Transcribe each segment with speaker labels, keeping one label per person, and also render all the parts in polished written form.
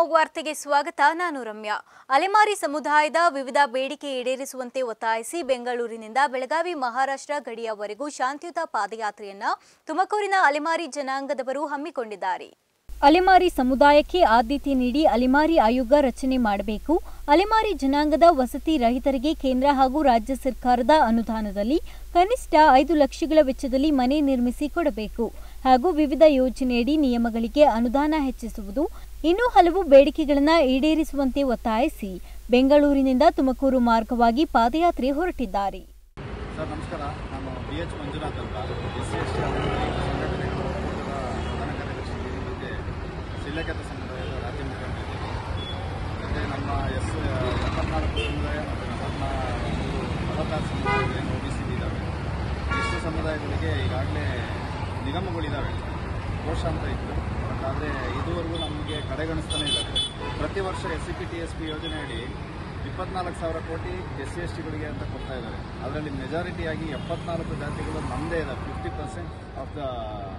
Speaker 1: Fog ವಾರ್ತೆಗೆ ಸ್ವಾಗತ. ನಾನು ರಮ್ಯಾ. ಅಲೆಮಾರಿ ಸಮುದಾಯದ ವಿವಿಧ ಬೇಡಿಕೆ ಈಡೇರಿಸುವಂತೆ ಒತ್ತಾಯಿಸಿ ಬೆಂಗಳೂರಿನಿಂದ ಬೆಳಗಾವಿ ಮಹಾರಾಷ್ಟ್ರ ಗಡಿಯವರೆಗೂ ಶಾಂತಿಯುತ ಪಾದಯಾತ್ರೆಯನ್ನು ತುಮಕೂರಿನ ಅಲೆಮಾರಿ ಜನಾಂಗದವರು ಹಮ್ಮಿಕೊಂಡಿದ್ದಾರೆ. ಅಲೆಮಾರಿ ಸಮುದಾಯಕ್ಕೆ ಆದ್ಯತೆ ನೀಡಿ ಅಲೆಮಾರಿ ಆಯೋಗ ರಚನೆ ಮಾಡಬೇಕು. ಅಲೆಮಾರಿ ಜನಾಂಗದ ವಸತಿ ರಹಿತರಿಗೆ ಕೇಂದ್ರ ಹಾಗೂ ರಾಜ್ಯ ಸರ್ಕಾರದ ಅನುದಾನದಲ್ಲಿ ಕನಿಷ್ಠ 5 ಲಕ್ಷಗಳ ವೆಚ್ಚದಲ್ಲಿ ಮನೆ ನಿರ್ಮಿಸಿ ಕೊಡಬೇಕು ಹಾಗೂ ವಿವಿಧ ಯೋಜನೆಯಡಿ ನಿಯಮಗಳಿಗೆ ಅನುದಾನ ಹೆಚ್ಚಿಸುವುದು ಇನ್ನೂ ಹಲವು ಬೇಡಿಕೆಗಳನ್ನು ಈಡೇರಿಸುವಂತೆ ಒತ್ತಾಯಿಸಿ ಬೆಂಗಳೂರಿನಿಂದ ತುಮಕೂರು ಮಾರ್ಗವಾಗಿ ಪಾದಯಾತ್ರೆ ಹೊರಟಿದ್ದಾರೆ.
Speaker 2: ಸರ್ ನಮಸ್ಕಾರ, ನಾನು BH ಮಂಜುನಾಥ್ ಅಂತ ಶಿಲೆಕೇತ ಸಮುದಾಯದ ರಾಜ್ಯ ಮುಖಂಡರಿದ್ದೇನೆ. ಮತ್ತು ನಮ್ಮ 74 ಸಮುದಾಯ ಮತ್ತು 46 ಸಮುದಾಯಗಳೇನು OBC ಇದ್ದಾವೆ. ಇಷ್ಟು ಸಮುದಾಯಗಳಿಗೆ ಈಗಾಗಲೇ ನಿಗಮಗಳಿದ್ದಾವೆ, ಕೋಶ ಅಂತ ಇತ್ತು. ಬಟ್ ಆದರೆ ಇದುವರೆಗೂ ನಮಗೆ ಕಡೆಗಣಿಸ್ತಾನೆ ಇದ್ದಾರೆ. ಪ್ರತಿ ವರ್ಷ SCP TSP ಯೋಜನೆಯಡಿ 24,000 ಕೋಟಿ SC/STಗಳಿಗೆ ಅಂತ ಕೊಡ್ತಾ ಇದ್ದಾರೆ. ಅದರಲ್ಲಿ ಮೆಜಾರಿಟಿಯಾಗಿ 74 ಜಾತಿಗಳು ನಮ್ಮದೇ ಇದ್ದಾವೆ. 50% ಆಫ್ ದ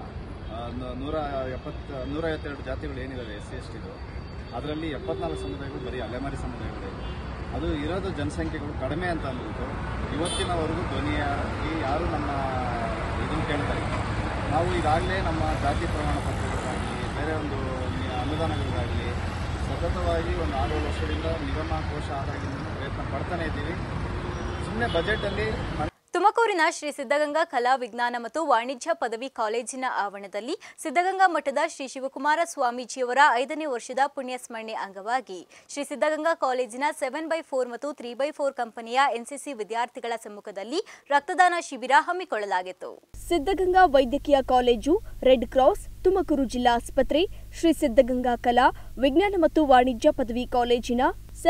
Speaker 2: 152 ಜಾತಿಗಳು ಏನಿದ್ದಾವೆ SC/STದು, ಅದರಲ್ಲಿ 74 ಸಮುದಾಯಗಳು ಬರೀ ಅಲೆಮಾರಿ ಸಮುದಾಯಗಳಿವೆ. ಅದು ಇರೋದು ಜನಸಂಖ್ಯೆಗಳು ಕಡಿಮೆ ಅಂತ ಅಂದ್ಬಿಟ್ಟು ಇವತ್ತಿನವರೆಗೂ ಧ್ವನಿಯಾಗಿ ಯಾರು ನಮ್ಮ ಇದನ್ನು ಕೇಳ್ತಾರೆ. ನಾವು ಈಗಾಗಲೇ ನಮ್ಮ ಜಾತಿ ಪ್ರಮಾಣ ಪತ್ರಗಳಿಗಾಗಲಿ ಬೇರೆ ಒಂದು ಅನುದಾನಗಳಿಗಾಗಲಿ ಸತತವಾಗಿ ಒಂದು 6 ವರ್ಷದಿಂದ ನಿಗಮ ಕೋಶ ಆದಾಯದಿಂದ ಪ್ರಯತ್ನ ಪಡ್ತಾನೆ ಇದ್ದೀವಿ. ಸುಮ್ಮನೆ ಬಜೆಟಲ್ಲಿ
Speaker 1: ತುಮಕೂರಿನ ಶ್ರೀ ಸಿದ್ಧಗಂಗಾ ಕಲಾ ವಿಜ್ಞಾನ ಮತ್ತು ವಾಣಿಜ್ಯ ಪದವಿ ಕಾಲೇಜಿನ ಆವರಣದಲ್ಲಿ ಸಿದ್ಧಗಂಗಾ ಮಠದ ಶ್ರೀ ಶಿವಕುಮಾರ ಸ್ವಾಮೀಜಿಯವರ 5ನೇ ವರ್ಷದ ಪುಣ್ಯ ಸ್ಮರಣೆ ಅಂಗವಾಗಿ ಶ್ರೀ ಸಿದ್ಧಗಂಗಾ ಕಾಲೇಜಿನ 7/4 ಮತ್ತು 3/4 ಕಂಪನಿಯ NCC ವಿದ್ಯಾರ್ಥಿಗಳ ಸಮ್ಮುಖದಲ್ಲಿ ರಕ್ತದಾನ ಶಿಬಿರ ಹಮ್ಮಿಕೊಳ್ಳಲಾಗಿತ್ತು.
Speaker 3: ಸಿದ್ಧಗಂಗಾ ವೈದ್ಯಕೀಯ ಕಾಲೇಜು, ರೆಡ್ ಕ್ರಾಸ್, ತುಮಕೂರು ಜಿಲ್ಲಾ ಆಸ್ಪತ್ರೆ, ಶ್ರೀ ಸಿದ್ಧಗಂಗಾ ಕಲಾ ವಿಜ್ಞಾನ ಮತ್ತು ವಾಣಿಜ್ಯ ಪದವಿ ಕಾಲೇಜಿನ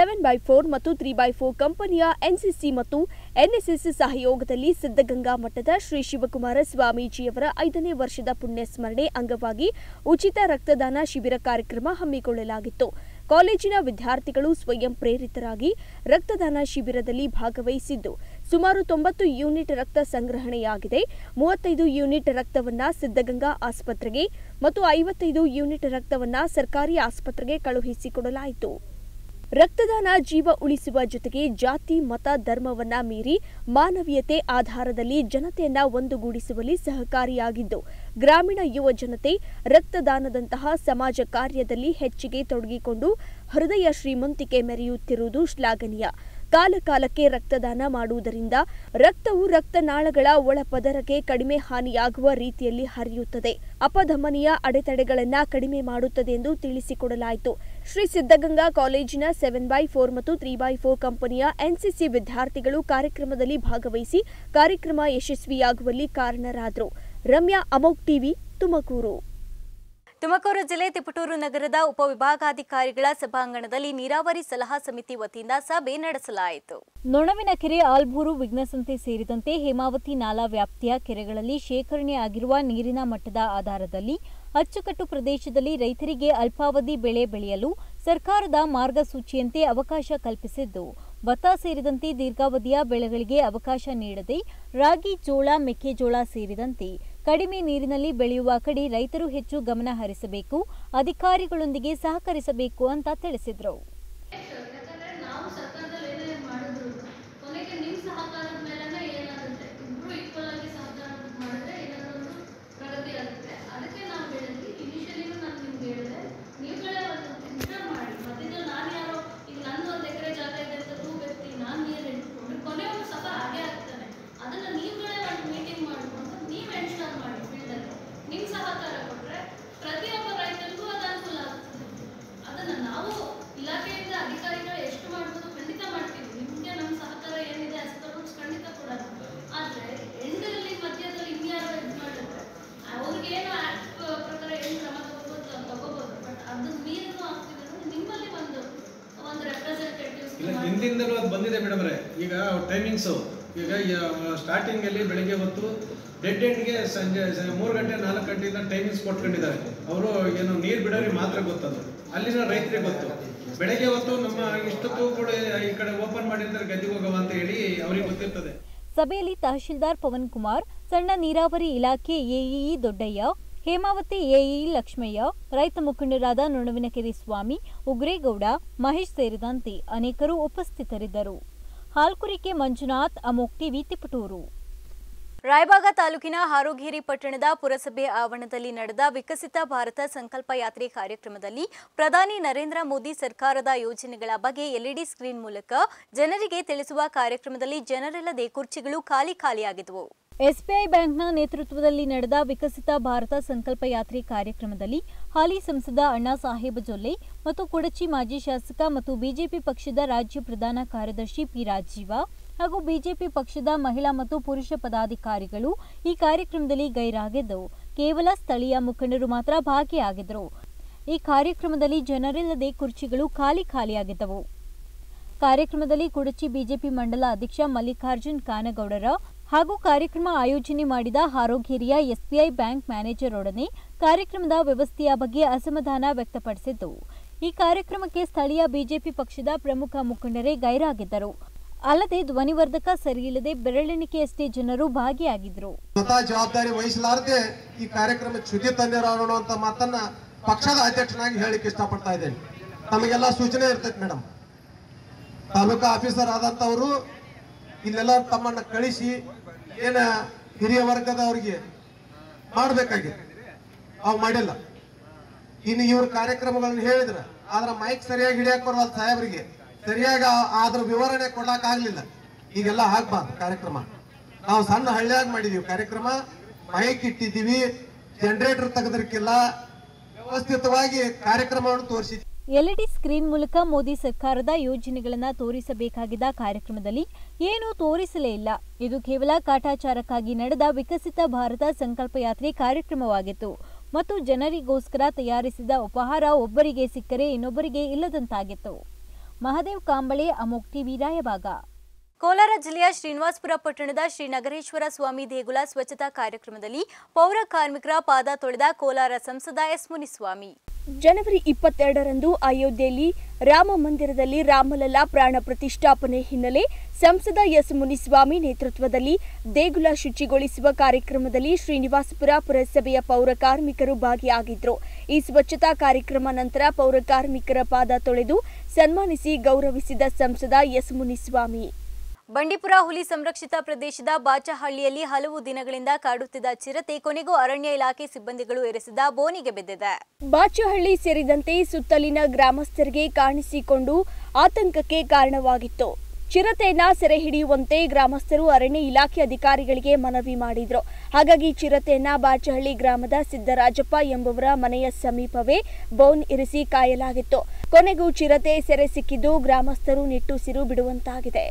Speaker 3: 7/4 ಮತ್ತು 3/4 ಕಂಪನಿಯ NCC ಮತ್ತು NSS ಸಹಯೋಗದಲ್ಲಿ ಸಿದ್ಧಗಂಗಾ ಮಠದ ಶ್ರೀ ಶಿವಕುಮಾರ ಸ್ವಾಮೀಜಿಯವರ 5ನೇ ವರ್ಷದ ಪುಣ್ಯ ಸ್ಮರಣೆ ಅಂಗವಾಗಿ ಉಚಿತ ರಕ್ತದಾನ ಶಿಬಿರ ಕಾರ್ಯಕ್ರಮ ಹಮ್ಮಿಕೊಳ್ಳಲಾಗಿತ್ತು. ಕಾಲೇಜಿನ ವಿದ್ಯಾರ್ಥಿಗಳು ಸ್ವಯಂ ಪ್ರೇರಿತರಾಗಿ ರಕ್ತದಾನ ಶಿಬಿರದಲ್ಲಿ ಭಾಗವಹಿಸಿದ್ದು ಸುಮಾರು 90 ಯೂನಿಟ್ ರಕ್ತ ಸಂಗ್ರಹಣೆಯಾಗಿದೆ. 35 ಯೂನಿಟ್ ರಕ್ತವನ್ನ ಸಿದ್ಧಗಂಗಾ ಆಸ್ಪತ್ರೆಗೆ ಮತ್ತು 55 ಯೂನಿಟ್ ರಕ್ತವನ್ನ ಸರ್ಕಾರಿ ಆಸ್ಪತ್ರೆಗೆ ಕಳುಹಿಸಿಕೊಡಲಾಯಿತು. ರಕ್ತದಾನ ಜೀವ ಉಳಿಸುವ ಜೊತೆಗೆ ಜಾತಿ, ಮತ, ಧರ್ಮವನ್ನ ಮೀರಿ ಮಾನವೀಯತೆ ಆಧಾರದಲ್ಲಿ ಜನತೆಯನ್ನ ಒಂದುಗೂಡಿಸುವಲ್ಲಿ ಸಹಕಾರಿಯಾಗಿದ್ದು, ಗ್ರಾಮೀಣ ಯುವ ಜನತೆ ರಕ್ತದಾನದಂತಹ ಸಮಾಜ ಕಾರ್ಯದಲ್ಲಿ ಹೆಚ್ಚಿಗೆ ತೊಡಗಿಕೊಂಡು ಹೃದಯ ಶ್ರೀಮಂತಿಕೆ ಮೆರೆಯುತ್ತಿರುವುದು ಶ್ಲಾಘನೀಯ. ಕಾಲಕಾಲಕ್ಕೆ ರಕ್ತದಾನ ಮಾಡುವುದರಿಂದ ರಕ್ತವು ರಕ್ತನಾಳಗಳ ಒಳಪದರಕ್ಕೆ ಕಡಿಮೆ ಹಾನಿಯಾಗುವ ರೀತಿಯಲ್ಲಿ ಹರಿಯುತ್ತದೆ, ಅಪಧಮನಿಯ ಅಡೆತಡೆಗಳನ್ನು ಕಡಿಮೆ ಮಾಡುತ್ತದೆ ಎಂದು ತಿಳಿಸಿಕೊಡಲಾಯಿತು. ಶ್ರೀ ಸಿದ್ಧಗಂಗಾ ಕಾಲೇಜಿನ 7/4 ಮತ್ತು 3/4 ಕಂಪನಿಯ NCC ವಿದ್ಯಾರ್ಥಿಗಳು ಕಾರ್ಯಕ್ರಮದಲ್ಲಿ ಭಾಗವಹಿಸಿ ಕಾರ್ಯಕ್ರಮ ಯಶಸ್ವಿಯಾಗುವಲ್ಲಿ ಕಾರಣರಾದರು. ರಮ್ಯಾ, ಅಮೋಕ್ ಟಿವಿ, ತುಮಕೂರು.
Speaker 1: ತುಮಕೂರು ಜಿಲ್ಲೆ ತಿಪಟೂರು ನಗರದ ಉಪವಿಭಾಗಾಧಿಕಾರಿಗಳ ಸಭಾಂಗಣದಲ್ಲಿ ನೀರಾವರಿ ಸಲಹಾ ಸಮಿತಿ ವತಿಯಿಂದ ಸಭೆ ನಡೆಸಲಾಯಿತು. ನೊಣವಿನಕೆರೆ, ಆಲ್ಬೂರು, ವಿಘ್ನಸಂತೆ ಸೇರಿದಂತೆ ಹೇಮಾವತಿ ನಾಲಾ ವ್ಯಾಪ್ತಿಯ ಕೆರೆಗಳಲ್ಲಿ ಶೇಖರಣೆ ಆಗಿರುವ ನೀರಿನ ಮಟ್ಟದ ಆಧಾರದಲ್ಲಿ ಅಚ್ಚುಕಟ್ಟು ಪ್ರದೇಶದಲ್ಲಿ ರೈತರಿಗೆ ಅಲ್ಪಾವಧಿ ಬೆಳೆ ಬೆಳೆಯಲು ಸರ್ಕಾರದ ಮಾರ್ಗಸೂಚಿಯಂತೆ ಅವಕಾಶ ಕಲ್ಪಿಸಿದ್ದು, ಭತ್ತ ಸೇರಿದಂತೆ ದೀರ್ಘಾವಧಿಯ ಬೆಳೆಗಳಿಗೆ ಅವಕಾಶ ನೀಡದೆ ರಾಗಿ, ಜೋಳ, ಮೆಕ್ಕೆಜೋಳ ಸೇರಿದಂತೆ ಕಡಿಮೆ ನೀರಿನಲ್ಲಿ ಬೆಳೆಯುವ ಕಡೆ ರೈತರು ಹೆಚ್ಚು ಗಮನ ಹರಿಸಬೇಕು, ಅಧಿಕಾರಿಗಳೊಂದಿಗೆ ಸಹಕರಿಸಬೇಕು ಅಂತ ತಿಳಿಸಿದರು.
Speaker 4: ಹಿಂದಿಂದಲೂ ಅದು ಬಂದಿದೆ ಮೇಡಮ್ರೆ. ಈಗ ಟೈಮಿಂಗ್ಸು ಈಗ ಸ್ಟಾರ್ಟಿಂಗಲ್ಲಿ ಬೆಳಗ್ಗೆ ಹೊತ್ತು ಡೆಡ್ ಎಂಡ್ಗೆ ಸಂಜೆ 3 ಗಂಟೆ 4 ಗಂಟೆಯಿಂದ ಟೈಮಿಂಗ್ಸ್ ಕೊಟ್ಕೊಂಡಿದ್ದಾರೆ. ಅವರು ಏನು ನೀರು ಬಿಡೋರಿಗೆ ಮಾತ್ರ ಗೊತ್ತದು, ಅಲ್ಲಿನ ರೈತರಿಗೆ ಗೊತ್ತು. ಬೆಳಗ್ಗೆ ಹೊತ್ತು ನಮ್ಮ ಇಷ್ಟೊತ್ತು ಕೂಡ ಈ ಕಡೆ ಓಪನ್ ಮಾಡಿದ್ರೆ ಗದ್ದಿಗೆ ಹೋಗವ ಅಂತ ಹೇಳಿ ಅವರಿಗೆ ಗೊತ್ತಿರ್ತದೆ.
Speaker 1: ಸಭೆಯಲ್ಲಿ ತಹಶೀಲ್ದಾರ್ ಪವನ್ ಕುಮಾರ್, ಸಣ್ಣ ನೀರಾವರಿ ಇಲಾಖೆ AEE ದೊಡ್ಡಯ್ಯ, ಹೇಮಾವತಿ ಎಇ ಲಕ್ಷ್ಮಯ್ಯ, ರೈತ ಮುಖಂಡರಾದ ನೊಣವಿನಕೆರೆ ಸ್ವಾಮಿ, ಉಗ್ರೇಗೌಡ, ಮಹೇಶ್ ಸೇರಿದಂತೆ ಅನೇಕರು ಉಪಸ್ಥಿತರಿದ್ದರು. ಹಾಲ್ಕುರಿಕೆ ಮಂಜುನಾಥ್, ಅಮೋಕ್ ಟಿವಿ, ತಿಪಟೂರು. ರಾಯಬಾಗ ತಾಲೂಕಿನ ಹಾರೋಗೇರಿ ಪಟ್ಟಣದ ಪುರಸಭೆ ಆವರಣದಲ್ಲಿ ನಡೆದ ವಿಕಸಿತ ಭಾರತ ಸಂಕಲ್ಪ ಯಾತ್ರೆ ಕಾರ್ಯಕ್ರಮದಲ್ಲಿ ಪ್ರಧಾನಿ ನರೇಂದ್ರ ಮೋದಿ ಸರ್ಕಾರದ ಯೋಜನೆಗಳ ಬಗ್ಗೆ ಎಲ್ಇಡಿ ಸ್ಕ್ರೀನ್ ಮೂಲಕ ಜನರಿಗೆ ತಿಳಿಸುವ ಕಾರ್ಯಕ್ರಮದಲ್ಲಿ ಜನರಿಲ್ಲದೆ ಕುರ್ಚಿಗಳು ಖಾಲಿಯಾಗಿದ್ದವು. ಎಸ್ಬಿಐ ಬ್ಯಾಂಕ್ನ ನೇತೃತ್ವದಲ್ಲಿ ನಡೆದ ವಿಕಸಿತ ಭಾರತ ಸಂಕಲ್ಪ ಯಾತ್ರೆ ಕಾರ್ಯಕ್ರಮದಲ್ಲಿ ಹಾಲಿ ಸಂಸದ ಅಣ್ಣಾ ಸಾಹೇಬ ಜೊಲ್ಲೆ ಮತ್ತು ಕುಡಚಿ ಮಾಜಿ ಶಾಸಕ ಮತ್ತು ಬಿಜೆಪಿ ಪಕ್ಷದ ರಾಜ್ಯ ಪ್ರಧಾನ ಕಾರ್ಯದರ್ಶಿ ಪಿ ರಾಜೀವ ಹಾಗೂ ಬಿಜೆಪಿ ಪಕ್ಷದ ಮಹಿಳಾ ಮತ್ತು ಪುರುಷ ಪದಾಧಿಕಾರಿಗಳು ಈ ಕಾರ್ಯಕ್ರಮದಲ್ಲಿ ಗೈರಾಗಿದ್ದು, ಕೇವಲ ಸ್ಥಳೀಯ ಮುಖಂಡರು ಮಾತ್ರ ಭಾಗಿಯಾಗಿದ್ದರು. ಈ ಕಾರ್ಯಕ್ರಮದಲ್ಲಿ ಜನರಿಲ್ಲದೆ ಕುರ್ಚಿಗಳು ಖಾಲಿಯಾಗಿದ್ದವು. ಕಾರ್ಯಕ್ರಮದಲ್ಲಿ ಕುಡಚಿ ಬಿಜೆಪಿ ಮಂಡಲ ಅಧ್ಯಕ್ಷ ಮಲ್ಲಿಕಾರ್ಜುನ್ ಕಾನಗೌಡರ ಹಾಗೂ ಕಾರ್ಯಕ್ರಮ ಆಯೋಜನೆ ಮಾಡಿದ ಹಾರೋಗೇರಿಯ ಎಸ್ಬಿಐ ಬ್ಯಾಂಕ್ ಮ್ಯಾನೇಜರ್ ಒಡನೆ ಕಾರ್ಯಕ್ರಮದ ವ್ಯವಸ್ಥೆಯ ಬಗ್ಗೆ ಅಸಮಾಧಾನ ವ್ಯಕ್ತಪಡಿಸಿದ್ದು, ಈ ಕಾರ್ಯಕ್ರಮಕ್ಕೆ ಸ್ಥಳೀಯ ಬಿಜೆಪಿ ಪಕ್ಷದ ಪ್ರಮುಖ ಮುಖಂಡರೇ ಗೈರಾಗಿದ್ದರು. ಅಲ್ಲದೆ ಧ್ವನಿವರ್ಧಕ ಸರಿಯಿಲ್ಲದೆ ಬೆರಳೆಣಿಕೆಯಷ್ಟೇ ಜನರು ಭಾಗಿಯಾಗಿದ್ದರು.
Speaker 5: ಜವಾಬ್ದಾರಿ ವಹಿಸಲಾರದೆ ಈ ಕಾರ್ಯಕ್ರಮ ಚ್ಯುತಿ ತಂದಿರೋ ಅಂತ ಮಾತನ್ನ ಪಕ್ಷದ ಅಧ್ಯಕ್ಷನಾಗಿ ಹೇಳಿಕ್ಕೆ ಇಷ್ಟಪಡ್ತಾ ಇದ್ದೇನೆ. ತಮಗೆಲ್ಲ ಸೂಚನೆ ಇರ್ತೈತೆ ಮೇಡಮ್. ತಾಲೂಕಾ ಆಫೀಸರ್ ಆದಂತವರು ಇಲ್ಲೆಲ್ಲ ತಮ್ಮನ್ನ ಕಳಿಸಿ ಏನ ಹಿರಿಯ ವರ್ಗದವರಿಗೆ ಮಾಡಬೇಕಾಗಿದೆ, ಅವು ಮಾಡಿಲ್ಲ. ಇನ್ನು ಇವ್ರ ಕಾರ್ಯಕ್ರಮಗಳನ್ನ ಹೇಳಿದ್ರ ಆದ್ರ ಮೈಕ್ ಸರಿಯಾಗಿ ಹಿಡಿಯಕ್ ಬರೋಲ್ಲ, ಸಾಹೇಬರಿಗೆ ಸರಿಯಾಗಿ ಅದ್ರ ವಿವರಣೆ ಕೊಡಕ್ ಆಗ್ಲಿಲ್ಲ. ಈಗೆಲ್ಲ ಆಗ್ಬಾರ್ದು ಕಾರ್ಯಕ್ರಮ. ನಾವು ಸಣ್ಣ ಹಳ್ಳಿಯಾಗ ಮಾಡಿದೀವಿ ಕಾರ್ಯಕ್ರಮ, ಮೈಕ್ ಇಟ್ಟಿದ್ದೀವಿ, ಜನರೇಟರ್ ತೆಗೆದಕ್ಕಿಲ್ಲ, ವ್ಯವಸ್ಥಿತವಾಗಿ ಕಾರ್ಯಕ್ರಮವನ್ನು ತೋರಿಸಿದ್ವಿ.
Speaker 1: ಎಲ್ಇಡಿ ಸ್ಕ್ರೀನ್ ಮೂಲಕ ಮೋದಿ ಸರ್ಕಾರದ ಯೋಜನೆಗಳನ್ನು ತೋರಿಸಬೇಕಾಗಿದ್ದ ಕಾರ್ಯಕ್ರಮದಲ್ಲಿ ಏನೂ ತೋರಿಸಲೇ ಇಲ್ಲ. ಇದು ಕೇವಲ ಕಾಟಾಚಾರಕ್ಕಾಗಿ ನಡೆದ ವಿಕಸಿತ ಭಾರತ ಸಂಕಲ್ಪ ಯಾತ್ರೆ ಕಾರ್ಯಕ್ರಮವಾಗಿತ್ತು ಮತ್ತು ಜನರಿಗೋಸ್ಕರ ತಯಾರಿಸಿದ ಉಪಹಾರ ಒಬ್ಬರಿಗೆ ಸಿಕ್ಕರೆ ಇನ್ನೊಬ್ಬರಿಗೆ ಇಲ್ಲದಂತಾಗಿತ್ತು. ಮಹದೇವ್ ಕಾಂಬಳೆ, ಅಮೋಕ್ ಟಿವಿ, ರಾಯಬಾಗ. ಕೋಲಾರ ಜಿಲ್ಲೆಯ ಶ್ರೀನಿವಾಸಪುರ ಪಟ್ಟಣದ ಶ್ರೀ ನಗರೇಶ್ವರ ಸ್ವಾಮಿ ದೇಗುಲ ಸ್ವಚ್ಛತಾ ಕಾರ್ಯಕ್ರಮದಲ್ಲಿ ಪೌರ ಕಾರ್ಮಿಕರ ಪಾದ ತೊಳೆದ ಕೋಲಾರ ಸಂಸದ ಎಸ್ ಮುನಿಸ್ವಾಮಿ.
Speaker 3: ಜನವರಿ 22ರಂದು ಅಯೋಧ್ಯೆಯಲ್ಲಿ ರಾಮ ಮಂದಿರದಲ್ಲಿ ರಾಮಲಲ್ಲಾ ಪ್ರಾಣ ಪ್ರತಿಷ್ಠಾಪನೆ ಹಿನ್ನೆಲೆ ಸಂಸದ ಎಸ್ ಮುನಿಸ್ವಾಮಿ ನೇತೃತ್ವದಲ್ಲಿ ದೇಗುಲ ಶುಚಿಗೊಳಿಸುವ ಕಾರ್ಯಕ್ರಮದಲ್ಲಿ ಶ್ರೀನಿವಾಸಪುರ ಪುರಸಭೆಯ ಪೌರ ಕಾರ್ಮಿಕರು ಭಾಗಿಯಾಗಿದ್ದರು. ಈ ಸ್ವಚ್ಛತಾ ಕಾರ್ಯಕ್ರಮ ನಂತರ ಪೌರ ಕಾರ್ಮಿಕರ ಪಾದ ತೊಳೆದು ಸನ್ಮಾನಿಸಿ ಗೌರವಿಸಿದ ಸಂಸದ ಎಸ್ ಮುನಿಸ್ವಾಮಿ. ಬಂಡೀಪುರ ಹುಲಿ ಸಂರಕ್ಷಿತ ಪ್ರದೇಶದ ಬಾಚಹಳ್ಳಿಯಲ್ಲಿ ಹಲವು ದಿನಗಳಿಂದ ಕಾಡುತ್ತಿದ್ದ ಚಿರತೆ ಕೊನೆಗೂ ಅರಣ್ಯ ಇಲಾಖೆ ಸಿಬ್ಬಂದಿಗಳು ಎರೆಸಿದ ಬೋನಿಗೆ ಬಿದ್ದಿದೆ. ಬಾಚಹಳ್ಳಿ ಸೇರಿದಂತೆ ಸುತ್ತಲಿನ ಗ್ರಾಮಸ್ಥರಿಗೆ ಕಾಣಿಸಿಕೊಂಡು ಆತಂಕಕ್ಕೆ ಕಾರಣವಾಗಿತ್ತು. ಚಿರತೆಯನ್ನ ಸೆರೆ ಹಿಡಿಯುವಂತೆ ಗ್ರಾಮಸ್ಥರು ಅರಣ್ಯ ಇಲಾಖೆ ಅಧಿಕಾರಿಗಳಿಗೆ ಮನವಿ ಮಾಡಿದ್ರು. ಹಾಗಾಗಿ ಚಿರತೆಯನ್ನ ಬಾಚಹಳ್ಳಿ ಗ್ರಾಮದ ಸಿದ್ದರಾಜಪ್ಪ ಎಂಬುವರ ಮನೆಯ ಸಮೀಪವೇ ಬೋನ್ ಇರಿಸಿ ಕಾಯಲಾಗಿತ್ತು. ಕೊನೆಗೂ ಚಿರತೆ ಸೆರೆ ಸಿಕ್ಕಿದ್ದು ಗ್ರಾಮಸ್ಥರು ನಿಟ್ಟುಸಿರು ಬಿಡುವಂತಾಗಿದೆ.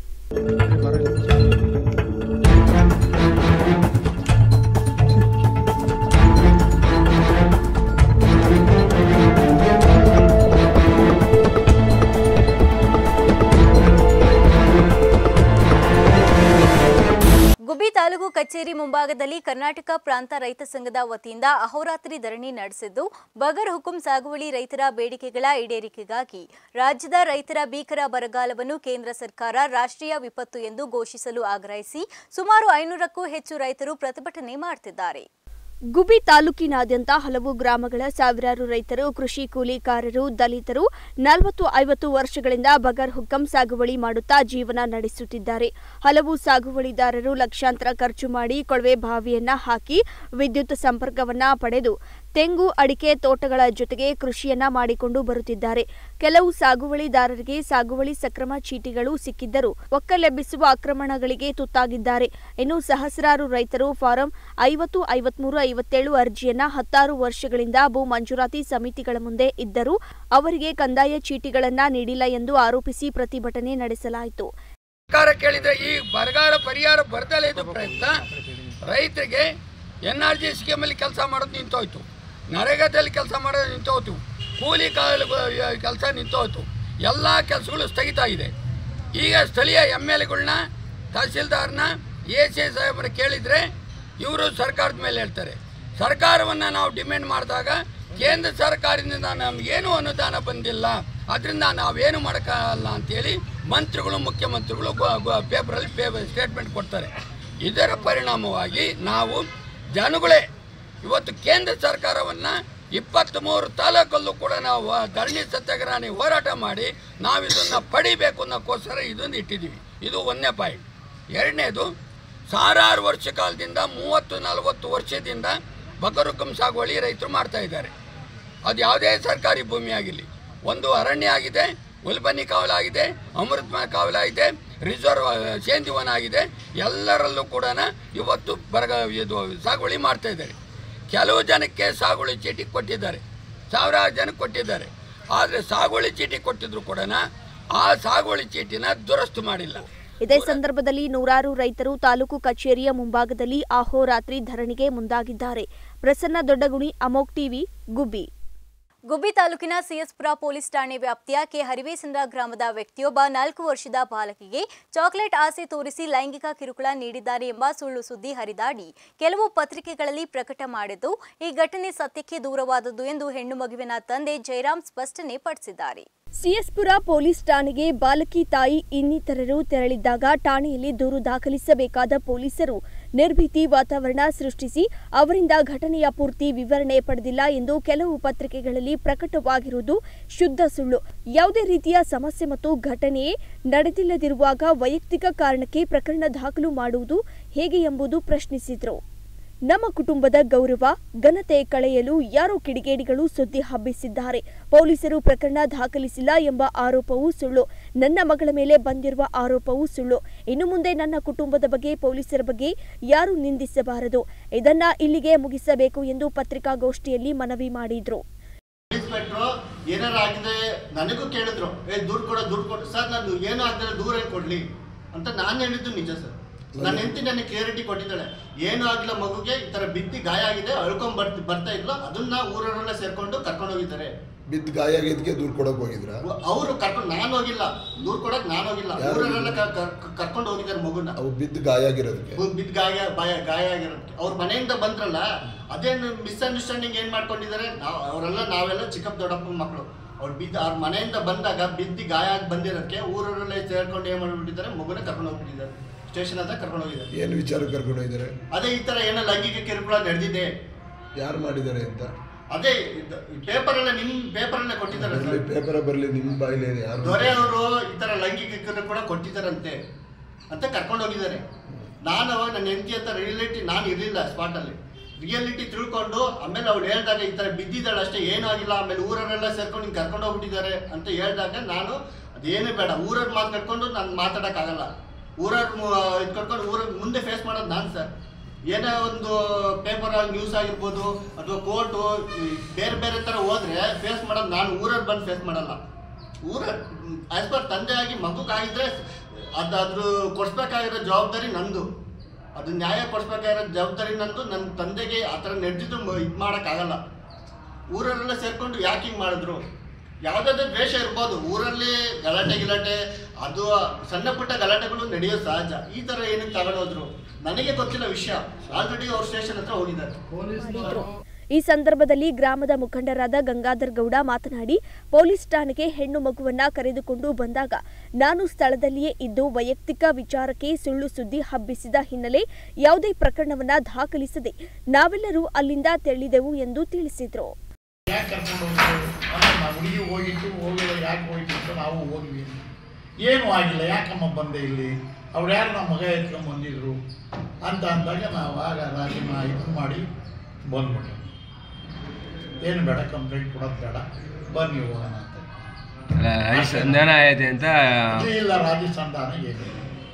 Speaker 3: ಗುಬ್ಬಿ ತಾಲೂಕು ಕಚೇರಿ ಮುಂಭಾಗದಲ್ಲಿ ಕರ್ನಾಟಕ ಪ್ರಾಂತ ರೈತ ಸಂಘದ ವತಿಯಿಂದ ಅಹೋರಾತ್ರಿ ಧರಣಿ ನಡೆಸಿದ್ದು, ಬಗರ್ ಹುಕುಂ ಸಾಗುವಳಿ ರೈತರ ಬೇಡಿಕೆಗಳ ಈಡೇರಿಕೆಗಾಗಿ ರಾಜ್ಯದ ರೈತರ ಭೀಕರ ಬರಗಾಲವನ್ನು ಕೇಂದ್ರ ಸರ್ಕಾರ ರಾಷ್ಟ್ರೀಯ ವಿಪತ್ತು ಎಂದು ಘೋಷಿಸಲು ಆಗ್ರಹಿಸಿ ಸುಮಾರು 500ಕ್ಕೂ ಹೆಚ್ಚು ರೈತರು ಪ್ರತಿಭಟನೆ ಮಾಡುತ್ತಿದ್ದಾರೆ. ಗುಬ್ಬಿ ತಾಲೂಕಿನಾದ್ಯಂತ ಹಲವು ಗ್ರಾಮಗಳ ಸಾವಿರಾರು ರೈತರು, ಕೃಷಿ ಕೂಲಿಕಾರರು, ದಲಿತರು 40-50 ವರ್ಷಗಳಿಂದ ಬಗರ್ ಹುಕಂ ಸಾಗುವಳಿ ಮಾಡುತ್ತಾ ಜೀವನ ನಡೆಸುತ್ತಿದ್ದಾರೆ. ಹಲವು ಸಾಗುವಳಿದಾರರು ಲಕ್ಷಾಂತರ ಖರ್ಚು ಮಾಡಿ ಕೊಳವೆ ಬಾವಿಯನ್ನ ಹಾಕಿ ವಿದ್ಯುತ್ ಸಂಪರ್ಕವನ್ನ ಪಡೆದು ತೆಂಗು, ಅಡಿಕೆ ತೋಟಗಳ ಜೊತೆಗೆ ಕೃಷಿಯನ್ನ ಮಾಡಿಕೊಂಡು ಬರುತ್ತಿದ್ದಾರೆ. ಕೆಲವು ಸಾಗುವಳಿದಾರರಿಗೆ ಸಾಗುವಳಿ ಸಕ್ರಮ ಚೀಟಿಗಳು ಸಿಕ್ಕಿದ್ದರೂ ಒಕ್ಕಲೆಬ್ಬಿಸುವ ಆಕ್ರಮಣಗಳಿಗೆ ತುತ್ತಾಗಿದ್ದಾರೆ. ಇನ್ನು ಸಹಸ್ರಾರು ರೈತರು ಫಾರಂ 50, 53, 57 ಅರ್ಜಿಯನ್ನ 16 ವರ್ಷಗಳಿಂದ ಭೂ ಮಂಜೂರಾತಿ ಸಮಿತಿಗಳ ಮುಂದೆ ಇದ್ದರೂ ಅವರಿಗೆ ಕಂದಾಯ ಚೀಟಿಗಳನ್ನ ನೀಡಿಲ್ಲ ಎಂದು ಆರೋಪಿಸಿ ಪ್ರತಿಭಟನೆ ನಡೆಸಲಾಯಿತು.
Speaker 6: ಸರ್ಕಾರ ಕೇಳಿದ್ರೆ ಈ ಬರಗಾಲ ಪರಿಹಾರ ಬರದಲ್ಲೇ ಇದು ಪ್ರಯತ್ನ ರೈತರಿಗೆ NRG ಸ್ಕೀಮಲ್ಲಿ ಕೆಲಸ ಮಾಡೋದು ನಿಂತೋಯ್ತು, ನರೇಗಾದಲ್ಲಿ ಕೆಲಸ ಮಾಡೋದು ನಿಂತೋಯ್ತು, ಕೂಲಿ ಕೆಲಸ ನಿಂತೋಯ್ತು, ಎಲ್ಲ ಕೆಲಸಗಳು ಸ್ಥಗಿತ ಆಗಿದೆ. ಈಗ ಸ್ಥಳೀಯ MLAಗಳನ್ನ, ತಹಸೀಲ್ದಾರ್ನ, ACI ಸಾಹೇಬರ ಕೇಳಿದರೆ ಇವರು ಸರ್ಕಾರದ ಮೇಲೆ ಹೇಳ್ತಾರೆ. ಸರ್ಕಾರವನ್ನು ನಾವು ಡಿಮ್ಯಾಂಡ್ ಮಾಡಿದಾಗ ಕೇಂದ್ರ ಸರ್ಕಾರದಿಂದ ನಮಗೇನು ಅನುದಾನ ಬಂದಿಲ್ಲ, ಅದರಿಂದ ನಾವೇನು ಮಾಡೋಕ್ಕಾಗಲ್ಲ ಅಂತೇಳಿ ಮಂತ್ರಿಗಳು, ಮುಖ್ಯಮಂತ್ರಿಗಳು ಪೇಪರಲ್ಲಿ ಸ್ಟೇಟ್ಮೆಂಟ್ ಕೊಡ್ತಾರೆ. ಇದರ ಪರಿಣಾಮವಾಗಿ ನಾವು ಜನಗಳೇ ಇವತ್ತು ಕೇಂದ್ರ ಸರ್ಕಾರವನ್ನು 23 ತಾಲೂಕಲ್ಲೂ ಕೂಡ ನಾವು ಧರಣಿ ಸತ್ಯಾಗ್ರಹ ಹೋರಾಟ ಮಾಡಿ ನಾವು ಇದನ್ನು ಪಡಿಬೇಕು ಅನ್ನೋಕ್ಕೋಸ್ಕರ ಇದನ್ನು ಇಟ್ಟಿದ್ದೀವಿ. ಇದು 1ನೇ ಪಾಯಿಂಟ್. 2ನೇದು, ಸಾವಿರಾರು ವರ್ಷ ಕಾಲದಿಂದ 30-40 ವರ್ಷದಿಂದ ಬಕರುಕಂ ಸಾಗುವಳಿ ರೈತರು ಮಾಡ್ತಾ ಇದ್ದಾರೆ. ಅದು ಯಾವುದೇ ಸರ್ಕಾರಿ ಭೂಮಿ ಆಗಿರಲಿ, ಒಂದು ಅರಣ್ಯ ಆಗಿದೆ, ಉಲ್ಬನಿ ಕಾವಲಾಗಿದೆ, ಅಮೃತ ಕಾವಲಾಗಿದೆ, ರಿಸರ್ವ್ ಸೇಂದಿವನ ಆಗಿದೆ, ಎಲ್ಲರಲ್ಲೂ ಕೂಡ ಇವತ್ತು ಇದು ಸಾಗುವಳಿ ಮಾಡ್ತಾ ಇದ್ದಾರೆ. ಕೆಲವು ಜನಕ್ಕೆ ಸಾಗುವಳಿ ಚೀಟಿ ಕೊಟ್ಟಿದ್ದಾರೆ, ಸಾವಿರಾರು ಜನಕ್ಕೆ ಕೊಟ್ಟಿದ್ದಾರೆ. ಆದರೆ ಸಾಗುವಳಿ ಚೀಟಿ ಕೊಟ್ಟಿದ್ರು ಕೂಡ ಆ ಸಾಗುವಳಿ ಚೀಟಿನ ದುರಸ್ತು ಮಾಡಿಲ್ಲ.
Speaker 3: ಇದೇ ಸಂದರ್ಭದಲ್ಲಿ ನೂರಾರು ರೈತರು ತಾಲೂಕು ಕಚೇರಿಯ ಮುಂಭಾಗದಲ್ಲಿ ಅಹೋರಾತ್ರಿ ಧರಣಿಗೆ ಮುಂದಾಗಿದ್ದಾರೆ. ಪ್ರಸನ್ನ ದೊಡ್ಡಗುಣಿ, ಅಮೋಕ್ ಟಿವಿ, ಗುಬ್ಬಿ.
Speaker 1: ಗುಬ್ಬಿ ತಾಲೂಕಿನ ಸಿಎಸ್ಪುರ ಪೊಲೀಸ್ ಠಾಣೆ ವ್ಯಾಪ್ತಿಯ ಕೆ ಹರಿವೇಸಂದ್ರ ಗ್ರಾಮದ ವ್ಯಕ್ತಿಯೊಬ್ಬ 4 ವರ್ಷದ ಬಾಲಕಿಗೆ ಚಾಕ್ಲೇಟ್ ಆಸೆ ತೋರಿಸಿ ಲೈಂಗಿಕ ಕಿರುಕುಳ ನೀಡಿದ್ದಾರೆ ಎಂಬ ಸುಳ್ಳು ಸುದ್ದಿ ಹರಿದಾಡಿ ಕೆಲವು ಪತ್ರಿಕೆಗಳಲ್ಲಿ ಪ್ರಕಟ ಮಾಡಿದ್ದು, ಈ ಘಟನೆ ಸತ್ಯಕ್ಕೆ ದೂರವಾದದ್ದು ಎಂದು ಹೆಣ್ಣು ಮಗುವಿನ ತಂದೆ ಜಯರಾಮ್ ಸ್ಪಷ್ಟನೆ ಪಡಿಸಿದ್ದಾರೆ.
Speaker 3: ಸಿಎಸ್ಪುರ ಪೊಲೀಸ್ ಠಾಣೆಗೆ ಬಾಲಕಿ ತಾಯಿ ಇನ್ನಿತರರು ತೆರಳಿದ್ದಾಗ ಠಾಣೆಯಲ್ಲಿ ದೂರು ದಾಖಲಿಸಬೇಕಾದ ಪೊಲೀಸರು ನಿರ್ಭೀತಿ ವಾತಾವರಣ ಸೃಷ್ಟಿಸಿ ಅವರಿಂದ ಘಟನೆಯ ಪೂರ್ತಿ ವಿವರಣೆ ಪಡೆದಿಲ್ಲ ಎಂದು ಕೆಲವು ಪತ್ರಿಕೆಗಳಲ್ಲಿ ಪ್ರಕಟವಾಗಿರುವುದು ಶುದ್ಧ ಸುಳ್ಳು. ಯಾವುದೇ ರೀತಿಯ ಸಮಸ್ಯೆ ಮತ್ತು ಘಟನೆಯೇ ನಡೆದಿಲ್ಲದಿರುವಾಗ ವೈಯಕ್ತಿಕ ಕಾರಣಕ್ಕೆ ಪ್ರಕರಣ ದಾಖಲು ಮಾಡುವುದು ಹೇಗೆ ಎಂಬುದು ಪ್ರಶ್ನಿಸಿದರು. ನಮ್ಮ ಕುಟುಂಬದ ಗೌರವ ಘನತೆ ಕಳೆಯಲು ಯಾರೋ ಕಿಡಿಗೇಡಿಗಳು ಸುದ್ದಿ ಹಬ್ಬಿಸಿದ್ದಾರೆ. ಪೊಲೀಸರು ಪ್ರಕರಣ ದಾಖಲಿಸಿಲ್ಲ ಎಂಬ ಆರೋಪವೂ ಸುಳ್ಳು. ನನ್ನ ಮಗಳ ಮೇಲೆ ಬಂದಿರುವ ಆರೋಪವೂ ಸುಳ್ಳು. ಇನ್ನು ಮುಂದೆ ನನ್ನ ಕುಟುಂಬದ ಬಗ್ಗೆ, ಪೊಲೀಸರ ಬಗ್ಗೆ ಯಾರೂ ನಿಂದಿಸಬಾರದು. ಇದನ್ನ ಇಲ್ಲಿಗೆ ಮುಗಿಸಬೇಕು ಎಂದು ಪತ್ರಿಕಾಗೋಷ್ಠಿಯಲ್ಲಿ ಮನವಿ ಮಾಡಿದ್ರು.
Speaker 7: ಏನಾರಾಗಿದೆ ನನಗೂ ಕೇಳಿದ್ರು, ದುಡ್ಡು ಕೊಡು ಸರ್, ನಾನು ಏನೂ ಆಗ್ತಾರೆ ದೂರ ಕೊಡ್ಲಿ ಅಂತ ನಾನು ಹೇಳಿದ್ದು ನಿಜ ಸರ್. ನನ್ನ ಹೆಂಡತಿ ನನಗೆ ಕ್ಲಿಯರಿಟಿ ಕೊಟ್ಟಿದ್ದಾಳೆ, ಏನೂ ಆಗಿಲ್ಲ, ಮಗುಗೆ ಈ ತರ ಬಿದ್ದು ಗಾಯ ಆಗಿದೆ, ಅಳ್ಕೊಂಡ್ ಬರ್ತಾ ಇಲ್ಲ, ಅದನ್ನ ಊರವರೆಲ್ಲ ಸೇರ್ಕೊಂಡು ಕರ್ಕೊಂಡು ಹೋಗಿದ್ದಾರೆ.
Speaker 8: ಬಿದ್ದು ಗಾಯ ಆಗಿದ್ದಕ್ಕೆ ದೂರ ಕೊಡಕ್ ಹೋಗಿದ್ರ
Speaker 7: ಅವರು ಕರ್ಕೊಂಡು, ನಾನು ಹೋಗಿಲ್ಲ, ದೂರ ಕೊಡಕ್ ನಾನು ಹೋಗಿಲ್ಲ, ಊರವರೆಲ್ಲ ಕರ್ಕೊಂಡು ಹೋಗಿದ್ದಾರೆ ಮಗುನ.
Speaker 8: ಅವು ಬಿದ್ದು ಗಾಯ ಆಗಿರೋದಕ್ಕೆ,
Speaker 7: ಬಿದ್ದು ಗಾಯ ಆಗಿರೋದಕ್ಕೆ ಅವ್ರ ಮನೆಯಿಂದ ಬಂದ್ರಲ್ಲ, ಅದೇನು ಮಿಸ್ಅಂಡರ್ಸ್ಟ್ಯಾಂಡಿಂಗ್ ಏನ್ ಮಾಡ್ಕೊಂಡಿದ್ದಾರೆ. ನಾವೆಲ್ಲ ಚಿಕ್ಕಪ್ಪ ದೊಡ್ಡಪ್ಪ ಮಕ್ಕಳು. ಅವ್ರ ಮನೆಯಿಂದ ಬಂದಾಗ ಬಿದ್ದು ಗಾಯ ಆಗಿ ಬಂದಿರೋದಕ್ಕೆ ಊರವರೆಲ್ಲ ಸೇರ್ಕೊಂಡು ಏನ್ ಮಾಡ್ಬಿಟ್ಟಿದ್ದಾರೆ, ಮಗುನ ಕರ್ಕೊಂಡು ಹೋಗ್ಬಿಟ್ಟಿದ್ದಾರೆ. ಸ್ಟೇಷನ್ ಹತ್ರ ಕರ್ಕೊಂಡು ಹೋಗಿದ್ದಾರೆ.
Speaker 8: ಏನು ವಿಚಾರ ಕರ್ಕೊಂಡು ಹೋಗಿದ್ದಾರೆ?
Speaker 7: ಅದೇ ಈ ತರ ಏನೋ ಲೈಂಗಿಕ ಕಿರುಕುಳ ನಡೆದಿದೆ.
Speaker 8: ಯಾರು ಮಾಡಿದ್ದಾರೆ ಅಂತ
Speaker 7: ಅದೇ ಪೇಪರ್ ಎಲ್ಲ ನಿಮ್ ಪೇಪರ್ ಎಲ್ಲ ಕೊಟ್ಟಿದ್ದಾರೆ.
Speaker 8: ಪೇಪರ್ ಬರಲಿ, ನಿಮ್ಮ ಬಾಯಿಲೆ ಯಾರು
Speaker 7: ದೊರೆ ಅವರು ಈ ತರ ಲೈಂಗಿಕ ಕಿರುಕುಳ ಕೊಟ್ಟಿದ್ದಾರಂತೆ ಅಂತ ಕರ್ಕೊಂಡು ಹೋಗಿದ್ದಾರೆ. ನಾನು ಅವಾಗ ನನ್ನ ಹೆಂಡತಿ ಅಂತ ರಿಯಾಲಿಟಿ ನಾನು ಇರಲಿಲ್ಲ ಸ್ಪಾಟ್ ಅಲ್ಲಿ. ರಿಯಾಲಿಟಿ ತಿಳ್ಕೊಂಡು ಆಮೇಲೆ ಅವ್ಳು ಹೇಳ್ದಾಗ ಈ ತರ ಬಿದ್ದಿದ್ದಾಳೆ ಅಷ್ಟೇ, ಏನೂ ಆಗಿಲ್ಲ, ಆಮೇಲೆ ಊರವರೆಲ್ಲ ಸೇರ್ಕೊಂಡು ಹಿಂಗೆ ಕರ್ಕೊಂಡು ಹೋಗ್ಬಿಟ್ಟಿದ್ದಾರೆ ಅಂತ ಹೇಳಿದಾಗ ನಾನು ಅದೇನು ಬೇಡ, ಊರವ್ರ ಮಾತು ಕಟ್ಕೊಂಡು ನಾನು ಮಾತಾಡೋಕ್ಕಾಗಲ್ಲ. ಊರವ್ರು ಇದು ಕಟ್ಕೊಂಡು ಊರ ಮುಂದೆ ಫೇಸ್ ಮಾಡೋದು ನಾನು ಸರ್. ಏನೇ ಒಂದು ಪೇಪರ್ ನ್ಯೂಸ್ ಆಗಿರ್ಬೋದು ಅಥವಾ ಕೋರ್ಟು ಬೇರೆ ಬೇರೆ ಥರ ಹೋದ್ರೆ ಫೇಸ್ ಮಾಡೋದು ನಾನು, ಊರವ್ರು ಬಂದು ಫೇಸ್ ಮಾಡಲ್ಲ. ಆಸ್ ಪರ್ ತಂದೆಯಾಗಿ ಮಗುಗಾಗಿದ್ರೆ ಅದ್ರ ಕೊಡಿಸ್ಬೇಕಾಗಿರೋ ಜವಾಬ್ದಾರಿ ನಂದು, ಅದು ನ್ಯಾಯ ಕೊಡಿಸ್ಬೇಕಾಗಿರೋ ಜವಾಬ್ದಾರಿ ನಂದು. ನನ್ನ ತಂದೆಗೆ ಆ ಥರ ನಡೆದಿದ್ದು ಇದು ಮಾಡೋಕ್ಕಾಗಲ್ಲ. ಊರಲ್ಲೆಲ್ಲ ಸೇರಿಕೊಂಡು ಯಾಕೆ ಹಿಂಗೆ ಮಾಡಿದ್ರು? ಯಾವುದಾದ್ರೂ ದ್ವೇಷ ಇರ್ಬೋದು ಊರಲ್ಲಿ, ಗಲಾಟೆ ಅದು ಸಣ್ಣ ಪುಟ್ಟ ಗಲಾಟೆಗಳು ನಡೆಯೋ ಸಹಜ. ಈ ಥರ ಏನಕ್ಕೆ ತಗೊಂಡೋದ್ರು ನನಗೆ ಗೊತ್ತಿಲ್ಲ ವಿಷಯ. ಆಲ್ರೆಡಿ ಅವ್ರ ಸ್ಟೇಷನ್ ಹತ್ರ ಹೋಗಿದ್ದಾರೆ.
Speaker 3: ಈ ಸಂದರ್ಭದಲ್ಲಿ ಗ್ರಾಮದ ಮುಖಂಡರಾದ ಗಂಗಾಧರ್ ಗೌಡ ಮಾತನಾಡಿ, ಪೊಲೀಸ್ ಠಾಣೆಗೆ ಹೆಣ್ಣು ಮಗುವನ್ನ ಕರೆದುಕೊಂಡು ಬಂದಾಗ ನಾನು ಸ್ಥಳದಲ್ಲಿಯೇ ಇದ್ದು ವೈಯಕ್ತಿಕ ವಿಚಾರಕ್ಕೆ ಸುಳ್ಳು ಸುದ್ದಿ ಹಬ್ಬಿಸಿದ ಹಿನ್ನೆಲೆ ಯಾವುದೇ ಪ್ರಕರಣವನ್ನ ದಾಖಲಿಸದೆ ನಾವೆಲ್ಲರೂ ಅಲ್ಲಿಂದ ತೆರಳಿದೆವು ಎಂದು ತಿಳಿಸಿದರು.
Speaker 9: ಯಾಕೆ ಕರ್ಕೊಂಡು ಹುಡುಗಿ ಹೋಗಿಲ್ಲ ಯಾಕೆ ಹೋಗಿತ್ತು ಅಂತ ನಾವು ಹೋದ್ವಿ. ಏನೂ ಆಗಿಲ್ಲ, ಯಾಕಮ್ಮ ಬಂದೆ ಇಲ್ಲಿ, ಅವ್ರು ಯಾರು ನಮ್ಮ ಮಗ ಎತ್ಕೊಂಡು ಬಂದಿದ್ರು ಅಂತ ಅಂದಾಗ ನಾವು ಆಗ ರಾಜೀನಾಮೆ ಇದನ್ನು ಮಾಡಿ ಬಂದ್ಬಿಟ್ಟು, ಏನು ಬೇಡ ಕಂಪ್ಲೇಂಟ್ ಕೊಡೋದು ಬೇಡ, ಬನ್ನಿ ಹೋಗೋಣ ಅಂತ.
Speaker 10: ಸಂಧಾನ ಆಯ್ತು ಅಂತ
Speaker 9: ಇಲ್ಲ, ರಾಜಿ ಸಂಧಾನ ಏನಿಲ್ಲ,